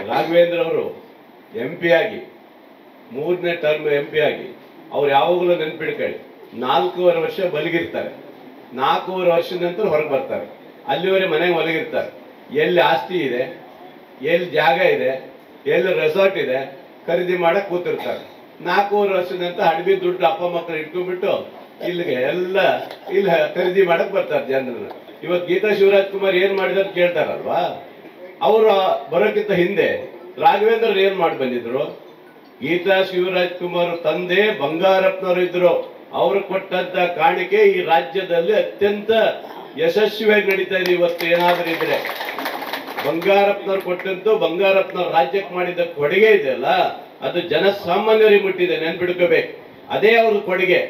ರಾಘವೇಂದ್ರ ಅವರು MP ಆಗಿ 3ನೇ ಟರ್ಮ್ MP ಆಗಿ ಅವ್ರು ಯಾವಾಗಲೂ ನೆನ್ಪಿಡ್ಕೊಳ್ಳಿ 4.5 ವರ್ಷ ಮಲಗಿರ್ತಾರೆ. 4.5 ವರ್ಷದ ನಂತರ ಹೊರಗೆ ಬರ್ತಾರೆ. ಅಲ್ಲಿವರೆಗೆ ಮನೆಗೆ ಮಲಗಿರ್ತಾರೆ. ಎಲ್ಲಿ ಆಸ್ತಿ ಇದೆ, ಎಲ್ಲಿ ಜಾಗ ಇದೆ, ಎಲ್ಲಿ ರೆಸಾರ್ಟ್ ಇದೆ ಖರೀದಿ ಮಾಡಕ್ಕೆ ಕೂತಿರ್ತಾರೆ. 4.5 ವರ್ಷದ ನಂತರ ಹಡಬಿ ದುಡ್ಡು ಅಪ್ಪ ಮಕ್ಕಳು ಇಟ್ಕೊಂಡ್ಬಿಟ್ಟು ಇಲ್ಲಿಗೆ ಎಲ್ಲ ಇಲ್ಲಿ ಖರೀದಿ ಮಾಡಕ್ಕೆ ಬರ್ತಾರೆ ಜನರನ್ನ. ಇವತ್ತು ಗೀತಾ ಶಿವರಾಜ್ ಕುಮಾರ್ ಏನ್ ಮಾಡಿದ್ರು ಕೇಳ್ತಾರಲ್ವಾ, ಅವರು ಬರೋಕ್ಕಿಂತ ಹಿಂದೆ ರಾಘವೇಂದ್ರ ಏನ್ ಮಾಡಿ ಬಂದಿದ್ರು? ಗೀತಾ ಶಿವರಾಜ್ ಕುಮಾರ್ ತಂದೆ ಬಂಗಾರಪ್ಪನವರು ಇದ್ರು. ಅವರು ಕೊಟ್ಟಂತ ಕಾಣಿಕೆ ಈ ರಾಜ್ಯದಲ್ಲಿ ಅತ್ಯಂತ ಯಶಸ್ವಿಯಾಗಿ ನಡೀತಾ ಇದೆ. ಇವತ್ತು ಏನಾದ್ರೂ ಇದ್ರೆ ಬಂಗಾರಪ್ಪನವ್ರು ಕೊಟ್ಟಂತೂ ಬಂಗಾರಪ್ಪನವ್ರ ರಾಜ್ಯಕ್ಕೆ ಮಾಡಿದ ಕೊಡುಗೆ ಇದೆಯಲ್ಲ, ಅದು ಜನಸಾಮಾನ್ಯರಿಗೆ ಮುಟ್ಟಿದೆ, ನೆನ್ಪಿಡ್ಕೋಬೇಕು. ಅದೇ ಅವ್ರ ಕೊಡುಗೆ.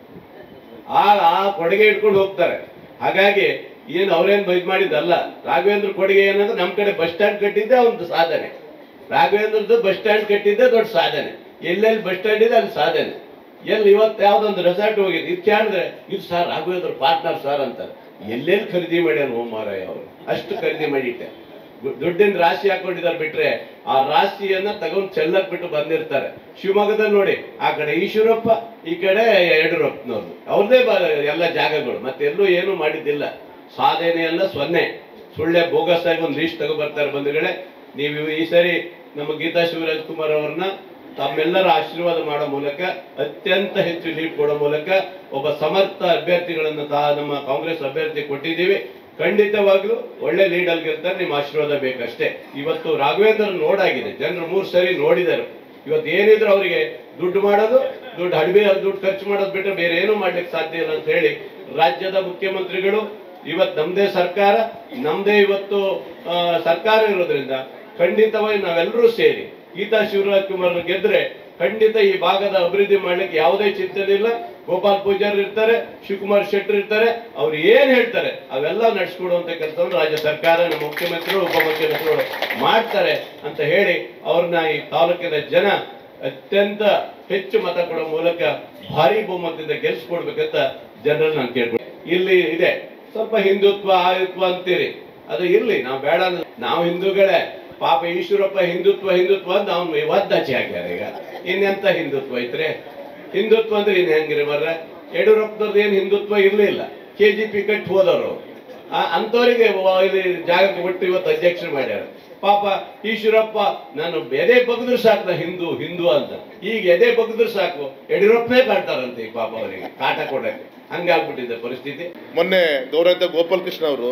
ಆ ಕೊಡುಗೆ ಇಟ್ಕೊಂಡು ಹೋಗ್ತಾರೆ. ಹಾಗಾಗಿ ಏನು ಅವ್ರೇನ್ ಇದು ಮಾಡಿದ್ದಲ್ಲ. ರಾಘವೇಂದ್ರ ಕೊಡುಗೆ ಏನಂದ್ರೆ ನಮ್ಮ ಕಡೆ ಬಸ್ ಸ್ಟ್ಯಾಂಡ್ ಕಟ್ಟಿದ್ದೆ ಒಂದು ಸಾಧನೆ. ರಾಘವೇಂದ್ರದ್ದು ಬಸ್ ಸ್ಟ್ಯಾಂಡ್ ಕಟ್ಟಿದ್ದೆ ದೊಡ್ಡ ಸಾಧನೆ. ಎಲ್ಲೆಲ್ಲಿ ಬಸ್ ಸ್ಟ್ಯಾಂಡ್ ಇದೆ ಅಲ್ಲಿ ಸಾಧನೆ. ಎಲ್ಲಿ ಇವತ್ತು ಯಾವ್ದೊಂದು ರೆಸಾರ್ಟ್ ಹೋಗಿದೆ, ಇದು ಕೇಳಿದ್ರೆ ಇದು ಸರ್ ರಾಘವೇಂದ್ರ ಪಾರ್ಟ್ನರ್ ಸರ್ ಅಂತಾರೆ. ಎಲ್ಲೆಲ್ಲಿ ಖರೀದಿ ಮಾಡ್ಯಾರ ಮಾರಾಯ ಅವರು, ಅಷ್ಟು ಖರೀದಿ ಮಾಡಿಟ್ಟೆ. ದುಡ್ಡಿನ ರಾಶಿ ಹಾಕೊಂಡಿದ್ದಾರೆ. ಬಿಟ್ರೆ ಆ ರಾಶಿಯನ್ನ ತಗೊಂಡು ಚೆಲ್ಲಕ್ ಬಿಟ್ಟು ಬಂದಿರ್ತಾರೆ. ಶಿವಮೊಗ್ಗದಲ್ಲಿ ನೋಡಿ, ಆ ಕಡೆ ಈಶ್ವರಪ್ಪ, ಈ ಕಡೆ ಯಡಿಯೂರಪ್ಪನವ್ರು, ಅವ್ರದೇ ಎಲ್ಲ ಜಾಗಗಳು. ಮತ್ತೆ ಎಲ್ಲೂ ಏನು ಮಾಡಿದ್ದಿಲ್ಲ. ಸಾಧನೆ ಎಲ್ಲ 0. ಸುಳ್ಳೆ ಬೋಗಸ್ ಆಗಿ ಒಂದು ಲೀಸ್ಟ್ ತಗೊಬರ್ತಾರೆ. ಬಂಧುಗಳೇ, ನೀವು ಈ ಸರಿ ನಮ್ಮ ಗೀತಾ ಶಿವರಾಜ್ ಕುಮಾರ್ ಅವ್ರನ್ನ ತಮ್ಮೆಲ್ಲರ ಆಶೀರ್ವಾದ ಮಾಡೋ ಮೂಲಕ, ಅತ್ಯಂತ ಹೆಚ್ಚು ಲೀಡ್ ಕೊಡೋ ಮೂಲಕ ಒಬ್ಬ ಸಮರ್ಥ ಅಭ್ಯರ್ಥಿಗಳನ್ನು ನಮ್ಮ ಕಾಂಗ್ರೆಸ್ ಅಭ್ಯರ್ಥಿ ಕೊಟ್ಟಿದ್ದೀವಿ. ಖಂಡಿತವಾಗ್ಲೂ ಒಳ್ಳೆ ಲೀಡ್ ಆಗಿರ್ತಾರೆ. ನಿಮ್ಮ ಆಶೀರ್ವಾದ ಬೇಕಷ್ಟೇ. ಇವತ್ತು ರಾಘವೇಂದ್ರ ನೋಡಾಗಿದೆ, ಜನರು 3 ಸರಿ ನೋಡಿದರು. ಇವತ್ತು ಏನಿದ್ರು ಅವರಿಗೆ ದುಡ್ಡು ಮಾಡೋದು, ದುಡ್ಡು ಖರ್ಚು ಮಾಡೋದು ಬಿಟ್ಟರೆ ಬೇರೆ ಏನು ಮಾಡ್ಲಿಕ್ಕೆ ಸಾಧ್ಯ ಇಲ್ಲ ಅಂತ ಹೇಳಿ ರಾಜ್ಯದ ಮುಖ್ಯಮಂತ್ರಿಗಳು ಇವತ್ತು ನಮ್ದೇ ಸರ್ಕಾರ, ನಮ್ದೇ ಇವತ್ತು ಸರ್ಕಾರ ಇರೋದ್ರಿಂದ ಖಂಡಿತವಾಗಿ ನಾವೆಲ್ಲರೂ ಸೇರಿ ಗೀತಾ ಶಿವರಾಜ್ ಕುಮಾರ್ ಗೆದ್ರೆ ಖಂಡಿತ ಈ ಭಾಗದ ಅಭಿವೃದ್ಧಿ ಮಾಡ್ಲಿಕ್ಕೆ ಯಾವುದೇ ಚಿಂತನೆ ಇಲ್ಲ. ಗೋಪಾಲ್ ಪೂಜಾರಿ ಇರ್ತಾರೆ, ಶಿವಕುಮಾರ್ ಶೆಟ್ಟರ್ ಇರ್ತಾರೆ. ಅವ್ರು ಏನ್ ಹೇಳ್ತಾರೆ ಅವೆಲ್ಲ ನಡೆಸ್ಕೊಡುವಂತ ಕೆಲಸವನ್ನು ರಾಜ್ಯ ಸರ್ಕಾರ, ನಮ್ಮ ಮುಖ್ಯಮಂತ್ರಿಗಳು, ಉಪಮುಖ್ಯಮಂತ್ರಿಗಳು ಮಾಡ್ತಾರೆ ಅಂತ ಹೇಳಿ ಅವ್ರನ್ನ ಈ ತಾಲೂಕಿನ ಜನ ಅತ್ಯಂತ ಹೆಚ್ಚು ಮತ ಕೊಡೋ ಮೂಲಕ ಭಾರಿ ಬಹುಮತದಿಂದ ಗೆಲ್ಸ್ಕೊಡ್ಬೇಕಂತ ಜನರನ್ನು ನಾನು ಕೇಳ್ಬೋದು. ಇಲ್ಲಿ ಇದೆ ಸ್ವಲ್ಪ ಹಿಂದುತ್ವ ಆಯುತ್ವ ಅಂತೀರಿ, ಅದು ಇರ್ಲಿ, ನಾವು ಬೇಡ. ನಾವು ಹಿಂದೂಗಳೇ. ಪಾಪ ಈಶ್ವರಪ್ಪ ಹಿಂದುತ್ವ ಅಂತ ಅವ್ನು ಒದ್ದಾಚೆ ಹಾಕ್ಯಾರ. ಈಗ ಇನ್ನೆಂತ ಹಿಂದುತ್ವ ಐತ್ರಿ? ಹಿಂದುತ್ವ ಅಂದ್ರೆ ಇನ್ ಹೆಂಗಿರಿ ಮರ್ರೆ? ಯಡಿಯೂರಪ್ಪನವ್ರದ್ದು ಏನು ಹಿಂದುತ್ವ ಇರ್ಲಿಲ್ಲ. KGP ಕಟ್ಟಿ ಹೋದವರು ಅಂತವರಿಗೆ ಇಲ್ಲಿ ಜಾಗಕ್ಕೆ ಬಿಟ್ಟು ಇವತ್ತು ಅಧ್ಯಕ್ಷರು ಮಾಡ್ಯಾರ. ಪಾಪ ಈಶ್ವರಪ್ಪ ನಾನು ಎದೆ ಬಗ್ದ್ರು ಸಾಕು ನಾ ಹಿಂದೂ ಅಂತ. ಈಗ ಎದೆ ಬಗ್ದ್ರು ಸಾಕು ಯಡಿಯೂರಪ್ಪನೇ ಕಾಡ್ತಾರಂತೆ. ಈ ಪಾಪ ಅವರಿಗೆ ಕಾಟ ಕೊಡಕ್ಕೆ ಹಂಗಾಗ್ಬಿಟ್ಟಿದೆ ಪರಿಸ್ಥಿತಿ. ಮೊನ್ನೆ ಗೌರವ ಗೋಪಾಲ್ ಕೃಷ್ಣ ಅವರು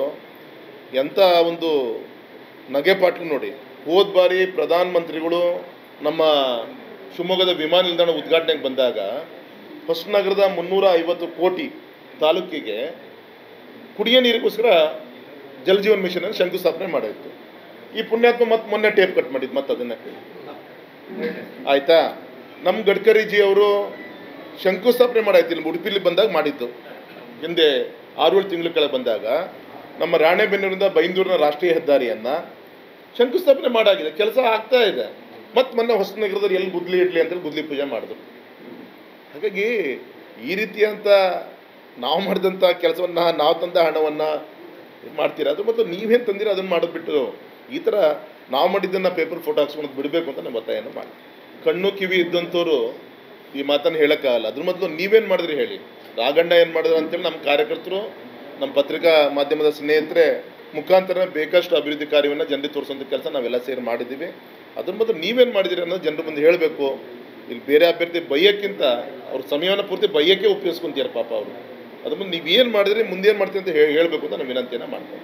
ಎಂತ ಒಂದು ನಗೆಪಾಟ್ಲು ನೋಡಿ. ಹೋದ ಬಾರಿ ಪ್ರಧಾನ ಮಂತ್ರಿಗಳು ನಮ್ಮ ಶಿವಮೊಗ್ಗದ ವಿಮಾನ ನಿಲ್ದಾಣ ಉದ್ಘಾಟನೆಗೆ ಬಂದಾಗ ಹೊಸನಗರದ 350 ಕೋಟಿ ತಾಲೂಕಿಗೆ ಕುಡಿಯೋ ನೀರಿಗೋಸ್ಕರ ಜಲಜೀವನ್ ಮಿಷನ್ ಅನ್ನು ಶಂಕುಸ್ಥಾಪನೆ ಮಾಡಿತ್ತು. ಈ ಪುಣ್ಯಾತ್ಮ ಮತ್ತೆ ಮೊನ್ನೆ ಟೇಪ್ ಕಟ್ ಮಾಡಿದ್ದು ಮತ್ತೆ ಅದನ್ನೇ ಆಯ್ತಾ. ನಮ್ಮ ಗಡ್ಕರಿಜಿ ಅವರು ಶಂಕುಸ್ಥಾಪನೆ ಮಾಡಾಯ್ತಿಲ್ಲ, ಉಡುಪಿಲಿ ಬಂದಾಗ ಮಾಡಿದ್ದು. ಹಿಂದೆ 6-7 ತಿಂಗಳ ಕೆಳಗೆ ಬಂದಾಗ ನಮ್ಮ ರಾಣೆಬೆನ್ನೂರಿಂದ ಬೈಂದೂರಿನ ರಾಷ್ಟ್ರೀಯ ಹೆದ್ದಾರಿಯನ್ನ ಶಂಕುಸ್ಥಾಪನೆ ಮಾಡಾಗಿದೆ. ಕೆಲಸ ಆಗ್ತಾ ಇದೆ. ಮತ್ತೆ ಮೊನ್ನೆ ಹೊಸನಗರದಲ್ಲಿ ಎಲ್ಲಿ ಗುದ್ಲಿ ಇಡ್ಲಿ ಅಂತೇಳಿ ಗುದ್ಲಿ ಪೂಜೆ ಮಾಡಿದ್ರು. ಹಾಗಾಗಿ ಈ ರೀತಿಯಂತ ನಾವು ಮಾಡಿದಂಥ ಕೆಲಸವನ್ನ, ನಾವು ತಂದ ಹಣವನ್ನ ಮಾಡ್ತೀರಾ, ಅದು ಮತ್ತು ನೀವೇನು ತಂದಿರ ಅದನ್ನು ಮಾಡೋದ್ಬಿಟ್ಟು ಈ ಥರ ನಾವು ಮಾಡಿದ್ದನ್ನು ಪೇಪರ್ ಫೋಟೋ ಹಾಕ್ಸ್ಕೊಂಡು ಬಿಡಬೇಕು ಅಂತ ನಮ್ಮ ಒತ್ತಾಯನ ಮಾಡಿ. ಕಣ್ಣು ಕಿವಿ ಇದ್ದಂಥವ್ರು ಈ ಮಾತನ್ನು ಹೇಳೋಕ್ಕಾಗಲ್ಲ. ಅದ್ರ ಮೊದಲು ನೀವೇನು ಮಾಡಿದ್ರಿ ಹೇಳಿ. ರಾಘಣ್ಣ ಏನು ಮಾಡಿದ್ರು ಅಂತೇಳಿ ನಮ್ಮ ಕಾರ್ಯಕರ್ತರು, ನಮ್ಮ ಪತ್ರಿಕಾ ಮಾಧ್ಯಮದ ಸ್ನೇಹಿತರೆ ಮುಖಾಂತರ ಬೇಕಷ್ಟು ಅಭಿವೃದ್ಧಿ ಕಾರ್ಯವನ್ನು ಜನರಿಗೆ ತೋರಿಸುವಂಥ ಕೆಲಸ ನಾವೆಲ್ಲ ಸೇರಿ ಮಾಡಿದ್ದೀವಿ. ಅದ್ರ ಮೊದಲು ನೀವೇನು ಮಾಡಿದಿರಿ ಅನ್ನೋದು ಜನರ ಮುಂದೆ ಹೇಳಬೇಕು. ಇಲ್ಲಿ ಬೇರೆ ಅಭ್ಯರ್ಥಿ ಬೈಯಕ್ಕಿಂತ ಅವ್ರ ಸಮಯವನ್ನು ಪೂರ್ತಿ ಬೈಯಕ್ಕೆ ಉಪಯೋಗಿಸ್ಕೊಂತೀರ ಪಾಪ ಅವರು. ಅದ್ರ ಮುಂದೆ ನೀವೇನು ಮಾಡಿದ್ರಿ, ಮುಂದೆ ಏನು ಮಾಡ್ತೀವಿ ಅಂತ ಹೇಳಬೇಕು ಅಂತ ನಾವು ವಿನಂತಿಯನ್ನು ಮಾಡ್ತೀವಿ.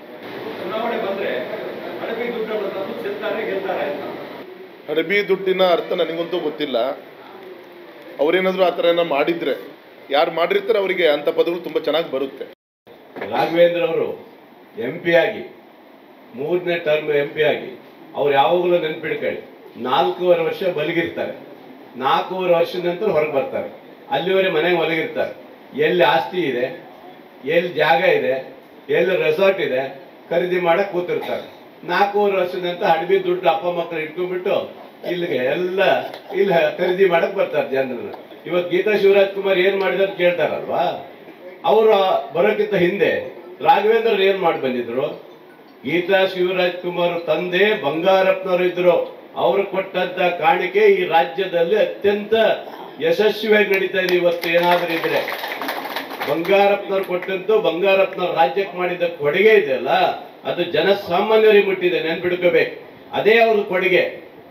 ಹಡಬಿ ದುಡ್ಡಿನ ಅರ್ಥ ನನಗಂತೂ ಗೊತ್ತಿಲ್ಲ. ಅವರೇನಾದರೂ ಆ ಥರ ಏನೋ ಮಾಡಿದ್ರೆ, ಯಾರು ಮಾಡಿರ್ತಾರೆ ಅವರಿಗೆ ಅಂಥ ಪದಗಳು ತುಂಬ ಚೆನ್ನಾಗಿ ಬರುತ್ತೆ. ರಾಘವೇಂದ್ರ ಅವರು MP ಆಗಿ 3ನೇ ಟರ್ಮ್ MP ಆಗಿ ಅವ್ರು ಯಾವಾಗಲೂ ನೆನ್ಪಿಡ್ಕೊಳ್ಳಿ 4.5 ವರ್ಷ ಮಲಗಿರ್ತಾರೆ. 4.5 ವರ್ಷದ ನಂತರ ಹೊರಗೆ ಬರ್ತಾರೆ. ಅಲ್ಲಿವರೆಗೆ ಮನೆಗೆ ಮಲಗಿರ್ತಾರೆ. ಎಲ್ಲಿ ಆಸ್ತಿ ಇದೆ, ಎಲ್ಲಿ ಜಾಗ ಇದೆ, ಎಲ್ಲಿ ರೆಸಾರ್ಟ್ ಇದೆ ಖರೀದಿ ಮಾಡಕ್ಕೆ ಕೂತಿರ್ತಾರೆ. 4.5 ವರ್ಷದ ನಂತರ ಹಡಬಿ ದುಡ್ಡು ಅಪ್ಪ ಮಕ್ಕಳು ಇಟ್ಕೊಂಡ್ಬಿಟ್ಟು ಇಲ್ಲಿಗೆ ಎಲ್ಲ ಇಲ್ಲಿ ಖರೀದಿ ಮಾಡಕ್ಕೆ ಬರ್ತಾರೆ ಜನರನ್ನ. ಇವತ್ತು ಗೀತಾ ಶಿವರಾಜ್ ಕುಮಾರ್ ಏನ್ ಮಾಡಿದ್ರು ಕೇಳ್ತಾರಲ್ವಾ, ಅವರು ಬರೋಕ್ಕಿಂತ ಹಿಂದೆ ರಾಘವೇಂದ್ರ ಏನ್ ಮಾಡಿ ಬಂದಿದ್ರು? ಗೀತಾ ಶಿವರಾಜ್ಕುಮಾರ್ ತಂದೆ ಬಂಗಾರಪ್ಪನವರು ಇದ್ರು. ಅವರು ಕೊಟ್ಟಂತ ಕಾಣಿಕೆ ಈ ರಾಜ್ಯದಲ್ಲಿ ಅತ್ಯಂತ ಯಶಸ್ವಿಯಾಗಿ ನಡೀತಾ ಇದೆ. ಇವತ್ತು ಏನಾದ್ರೂ ಇದ್ರೆ ಬಂಗಾರಪ್ಪನವ್ರು ಕೊಟ್ಟಂತೂ ಬಂಗಾರಪ್ಪನವ್ರ ರಾಜ್ಯಕ್ಕೆ ಮಾಡಿದ ಕೊಡುಗೆ ಇದೆಯಲ್ಲ, ಅದು ಜನಸಾಮಾನ್ಯರಿಗೆ ಮುಟ್ಟಿದೆ, ನೆನ್ಪಿಡ್ಕೋಬೇಕು. ಅದೇ ಅವ್ರ ಕೊಡುಗೆ.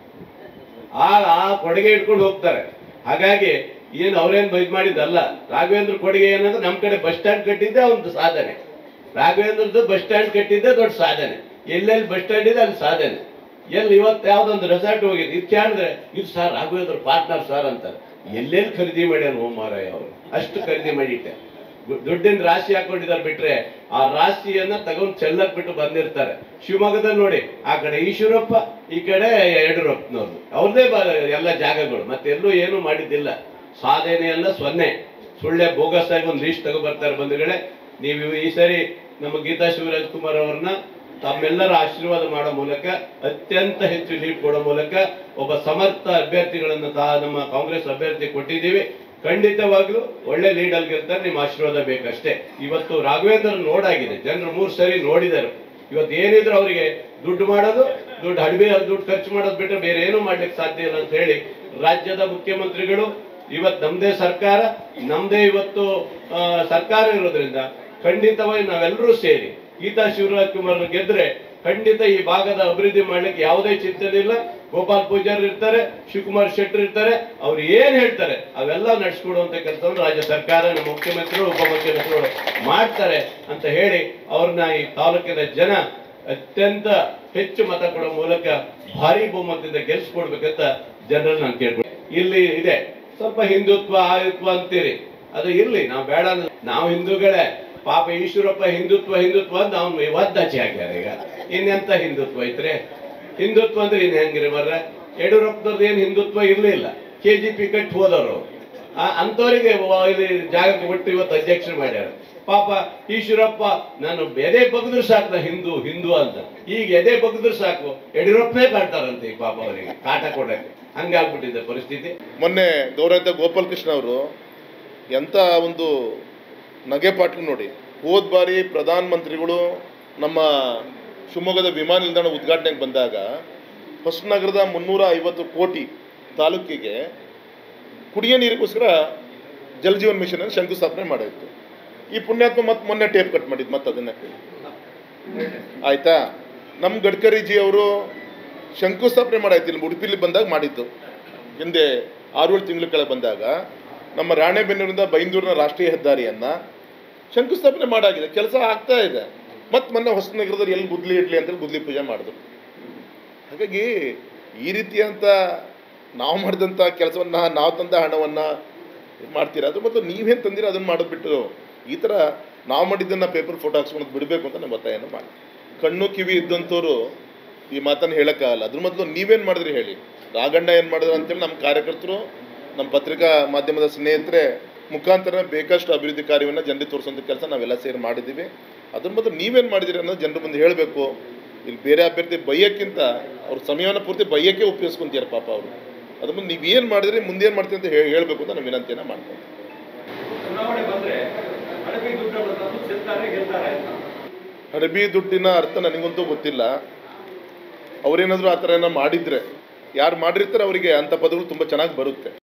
ಆ ಕೊಡುಗೆ ಇಟ್ಕೊಂಡು ಹೋಗ್ತಾರೆ. ಹಾಗಾಗಿ ಏನು ಅವ್ರೇನು ಇದು ಮಾಡಿದ್ದಲ್ಲ. ರಾಘವೇಂದ್ರ ಕೊಡುಗೆ ಏನಂದ್ರೆ ನಮ್ಮ ಕಡೆ ಬಸ್ ಸ್ಟ್ಯಾಂಡ್ ಕಟ್ಟಿದ್ದೆ ಒಂದು ಸಾಧನೆ. ರಾಘವೇಂದ್ರದ್ದು ಬಸ್ ಸ್ಟ್ಯಾಂಡ್ ಕಟ್ಟಿದ್ದೆ ದೊಡ್ಡ ಸಾಧನೆ. ಎಲ್ಲೆಲ್ಲಿ ಬಸ್ ಸ್ಟ್ಯಾಂಡ್ ಇದೆ ಅಲ್ಲಿ ಸಾಧನೆ. ಎಲ್ಲಿ ಇವತ್ತು ಯಾವ್ದೊಂದು ರೆಸಾರ್ಟ್ ಹೋಗಿದೆ, ಇದು ಕೇಳಿದ್ರೆ ಇದು ಸರ್ ರಾಘವೇಂದ್ರ ಪಾರ್ಟ್ನರ್ ಸರ್ ಅಂತಾರೆ. ಎಲ್ಲೆಲ್ಲಿ ಖರೀದಿ ಮಾಡ್ಯಾರ ಮಾರಾಯ ಅವರು, ಅಷ್ಟು ಖರೀದಿ ಮಾಡಿಟ್ಟೆ. ದುಡ್ಡಿನ ರಾಶಿ ಹಾಕೊಂಡಿದ್ದಾರೆ. ಬಿಟ್ರೆ ಆ ರಾಶಿಯನ್ನ ತಗೊಂಡು ಚೆಲ್ಲಕ್ ಬಿಟ್ಟು ಬಂದಿರ್ತಾರೆ. ಶಿವಮೊಗ್ಗದಲ್ಲಿ ನೋಡಿ, ಆ ಕಡೆ ಈಶ್ವರಪ್ಪ, ಈ ಕಡೆ ಯಡಿಯೂರಪ್ಪನವ್ರು, ಅವ್ರದೇ ಎಲ್ಲ ಜಾಗಗಳು. ಮತ್ತೆಲ್ಲೂ ಏನು ಮಾಡಿದ್ದಿಲ್ಲ. ಸಾಧನೆ ಎಲ್ಲ 0. ಸುಳ್ಳೆ ಬೋಗಸ್ ಆಗಿ ಒಂದು ಲೀಸ್ಟ್ ತಗೊಬರ್ತಾರೆ. ಬಂಧುಗಳೇ, ನೀವು ಈ ಸರಿ ನಮ್ಮ ಗೀತಾ ಶಿವರಾಜ್ಕುಮಾರ್ ಅವ್ರನ್ನ ತಮ್ಮೆಲ್ಲರ ಆಶೀರ್ವಾದ ಮಾಡೋ ಮೂಲಕ, ಅತ್ಯಂತ ಹೆಚ್ಚು ಲೀಡ್ ಕೊಡೋ ಮೂಲಕ ಒಬ್ಬ ಸಮರ್ಥ ಅಭ್ಯರ್ಥಿಗಳನ್ನು ನಮ್ಮ ಕಾಂಗ್ರೆಸ್ ಅಭ್ಯರ್ಥಿ ಕೊಟ್ಟಿದ್ದೀವಿ. ಖಂಡಿತವಾಗ್ಲೂ ಒಳ್ಳೆ ಲೀಡ್ ಅಲ್ಲಿ ಗೆಲ್ತಾರೆ. ನಿಮ್ಮ ಆಶೀರ್ವಾದ ಬೇಕಷ್ಟೇ. ಇವತ್ತು ರಾಘವೇಂದ್ರ ನೋಡಾಗಿದೆ, ಜನರು 3 ಸರಿ ನೋಡಿದರು. ಇವತ್ತು ಏನಿದ್ರು ಅವರಿಗೆ ದುಡ್ಡು ಮಾಡೋದು, ದುಡ್ಡು ಖರ್ಚು ಮಾಡೋದು ಬಿಟ್ಟರೆ ಬೇರೆ ಏನು ಮಾಡ್ಲಿಕ್ಕೆ ಸಾಧ್ಯ ಇಲ್ಲ ಅಂತ ಹೇಳಿ ರಾಜ್ಯದ ಮುಖ್ಯಮಂತ್ರಿಗಳು, ಇವತ್ತು ನಮ್ದೇ ಸರ್ಕಾರ, ನಮ್ದೇ ಇವತ್ತು ಸರ್ಕಾರ ಇರೋದ್ರಿಂದ ಖಂಡಿತವಾಗಿ ನಾವೆಲ್ಲರೂ ಸೇರಿ ಗೀತಾ ಶಿವರಾಜ್ಕುಮಾರ್ ಗೆದ್ರೆ ಖಂಡಿತ ಈ ಭಾಗದ ಅಭಿವೃದ್ಧಿ ಮಾಡ್ಲಿಕ್ಕೆ ಯಾವುದೇ ಚಿಂತನೆ ಇಲ್ಲ. ಗೋಪಾಲ್ ಪೂಜಾರಿ ಇರ್ತಾರೆ, ಶಿವಕುಮಾರ್ ಶೆಟ್ಟರ್ ಇರ್ತಾರೆ. ಅವ್ರು ಏನ್ ಹೇಳ್ತಾರೆ ಅವೆಲ್ಲ ನಡೆಸ್ಕೊಡುವಂತ ಕೆಲಸವನ್ನು ರಾಜ್ಯ ಸರ್ಕಾರ, ನಮ್ಮ ಮುಖ್ಯಮಂತ್ರಿಗಳು, ಉಪಮುಖ್ಯಮಂತ್ರಿಗಳು ಮಾಡ್ತಾರೆ ಅಂತ ಹೇಳಿ ಅವ್ರನ್ನ ಈ ತಾಲೂಕಿನ ಜನ ಅತ್ಯಂತ ಹೆಚ್ಚು ಮತ ಕೊಡೋ ಮೂಲಕ ಭಾರಿ ಬಹುಮತದಿಂದ ಗೆಲ್ಸ್ಕೊಡ್ಬೇಕಂತ ಜನರನ್ನು ನಾನು ಕೇಳ್ಬೋದು. ಇಲ್ಲಿ ಇದೆ ಸ್ವಲ್ಪ ಹಿಂದುತ್ವ ಆಯುತ್ವ ಅಂತೀರಿ, ಅದು ಇರ್ಲಿ, ನಾವು ಬೇಡ. ನಾವು ಹಿಂದೂಗಳೇ. ಪಾಪ ಈಶ್ವರಪ್ಪ ಹಿಂದುತ್ವ ಅಂತ ಅವ್ನು ಒದ್ದಾಚೆ ಆಗ್ಯಾರ. ಈಗ ಇನ್ನೆಂತ ಹಿಂದುತ್ವ ಐತ್ರಿ? ಹಿಂದುತ್ವ ಅಂದ್ರೆ ಇನ್ ಹೆಂಗಿರಿ ಮರ್ರ? ಯಡಿಯೂರಪ್ಪನವ್ರದ್ದು ಏನು ಹಿಂದುತ್ವ ಇರ್ಲಿಲ್ಲ. KGP ಕಟ್ಟಿ ಹೋದವರು ಅಂತವರಿಗೆ ಇಲ್ಲಿ ಜಾಗಕ್ಕೆ ಬಿಟ್ಟು ಇವತ್ತು ಅಧ್ಯಕ್ಷರು ಮಾಡ್ಯಾರ. ಪಾಪ ಈಶ್ವರಪ್ಪ ನಾನು ಎದೆ ಬಗ್ದ್ರು ಸಾಕು ನಾ ಹಿಂದೂ ಅಂತ. ಈಗ ಎದೆ ಬಗ್ದ್ರು ಸಾಕು ಯಡಿಯೂರಪ್ಪನೇ ಕಾಡ್ತಾರಂತೆ. ಈ ಪಾಪ ಅವರಿಗೆ ಕಾಟ ಕೊಡಕ್ಕೆ ಹಂಗಾಗ್ಬಿಟ್ಟಿದೆ ಪರಿಸ್ಥಿತಿ. ಮೊನ್ನೆ ಗೌರವ ಗೋಪಾಲ್ ಕೃಷ್ಣ ಅವರು ಎಂತ ಒಂದು ನಗೆಪಾಟ್ಲು ನೋಡಿ. ಹೋದ ಬಾರಿ ಪ್ರಧಾನ ಮಂತ್ರಿಗಳು ನಮ್ಮ ಶಿವಮೊಗ್ಗದ ವಿಮಾನ ನಿಲ್ದಾಣ ಉದ್ಘಾಟನೆಗೆ ಬಂದಾಗ ಹೊಸನಗರದ 350 ಕೋಟಿ ತಾಲೂಕಿಗೆ ಕುಡಿಯೋ ನೀರಿಗೋಸ್ಕರ ಜಲಜೀವನ್ ಮಿಷನ್ ಅನ್ನು ಶಂಕುಸ್ಥಾಪನೆ ಮಾಡಿತ್ತು. ಈ ಪುಣ್ಯಾತ್ಮ ಮತ್ತೆ ಮೊನ್ನೆ ಟೇಪ್ ಕಟ್ ಮಾಡಿದ್ದು ಮತ್ತೆ ಅದನ್ನ ಆಯ್ತಾ. ನಮ್ಮ ಗಡ್ಕರಿ ಜಿ ಅವರು ಶಂಕುಸ್ಥಾಪನೆ ಮಾಡಾಯ್ತು ಇಲ್ಲಿ ಉಡುಪಿಲಿ ಬಂದಾಗ ಮಾಡಿದ್ದು. ಹಿಂದೆ 6-7 ತಿಂಗಳ ಕೆಳಗೆ ಬಂದಾಗ ನಮ್ಮ ರಾಣೆಬೆನ್ನೂರಿಂದ ಬೈಂದೂರಿನ ರಾಷ್ಟ್ರೀಯ ಹೆದ್ದಾರಿಯನ್ನ ಶಂಕುಸ್ಥಾಪನೆ ಮಾಡಾಗಿದೆ. ಕೆಲಸ ಆಗ್ತಾ ಇದೆ. ಮತ್ತೆ ಮೊನ್ನೆ ಹೊಸನಗರದಲ್ಲಿ ಎಲ್ಲಿ ಗುದ್ಲಿ ಇಡ್ಲಿ ಅಂತೇಳಿ ಗುದ್ಲಿ ಪೂಜೆ ಮಾಡಿದ್ರು. ಹಾಗಾಗಿ ಈ ರೀತಿಯಂತ ನಾವು ಮಾಡಿದಂಥ ಕೆಲಸವನ್ನ, ನಾವು ತಂದ ಹಣವನ್ನ ಮಾಡ್ತೀರಾ, ಅದು ಮತ್ತು ನೀವೇನು ತಂದಿರ ಅದನ್ನು ಮಾಡೋದು ಬಿಟ್ಟು ಈ ಥರ ನಾವು ಮಾಡಿದ್ದನ್ನು ಪೇಪರ್ ಫೋಟೋ ಹಾಕ್ಸ್ಕೊಂಡು ಬಿಡಬೇಕು ಅಂತ ನಮ್ಮ ಒತ್ತಾಯನ ಮಾಡಿ. ಕಣ್ಣು ಕಿವಿ ಇದ್ದಂಥವ್ರು ಈ ಮಾತನ್ನು ಹೇಳೋಕ್ಕಾಗಲ್ಲ. ಅದ್ರ ಮೊದಲು ನೀವೇನು ಮಾಡಿದ್ರಿ ಹೇಳಿ. ರಾಗಣ್ಣ ಏನು ಮಾಡಿದ್ರು ಅಂತೇಳಿ ನಮ್ಮ ಕಾರ್ಯಕರ್ತರು, ನಮ್ಮ ಪತ್ರಿಕಾ ಮಾಧ್ಯಮದ ಸ್ನೇಹಿತರೆ ಮುಖಾಂತರ ಬೇಕಷ್ಟು ಅಭಿವೃದ್ಧಿ ಕಾರ್ಯವನ್ನು ಜನರಿಗೆ ತೋರಿಸುವಂಥ ಕೆಲಸ ನಾವೆಲ್ಲ ಸೇರಿ ಮಾಡಿದ್ದೀವಿ. ಅದ್ರ ಮೊದಲು ನೀವೇನು ಮಾಡಿದಿರಿ ಅನ್ನೋದು ಜನರ ಮುಂದೆ ಹೇಳಬೇಕು. ಇಲ್ಲಿ ಬೇರೆ ಅಭ್ಯರ್ಥಿ ಬೈಯಕ್ಕಿಂತ ಅವ್ರ ಸಮಯವನ್ನು ಪೂರ್ತಿ ಬೈಯಕ್ಕೆ ಉಪಯೋಗಿಸ್ಕೊಂತೀರ ಪಾಪ ಅವರು. ಅದ್ರ ಮುಂದೆ ನೀವೇನು ಮಾಡಿದ್ರಿ, ಮುಂದೇನು ಮಾಡ್ತೀವಿ ಅಂತ ಹೇಳಬೇಕು ಅಂತ ನಾನು ವಿನಂತಿಯನ್ನು ಮಾಡ್ತೀನಿ. ಹಡಬಿ ದುಡ್ಡಿನ ಅರ್ಥ ನನಗಂತೂ ಗೊತ್ತಿಲ್ಲ. ಅವರೇನಾದರೂ ಆ ಥರ ಏನೋ ಮಾಡಿದರೆ, ಯಾರು ಮಾಡಿರ್ತಾರೆ ಅವರಿಗೆ ಅಂಥ ಪದಗಳು ತುಂಬ ಚೆನ್ನಾಗಿ ಬರುತ್ತೆ.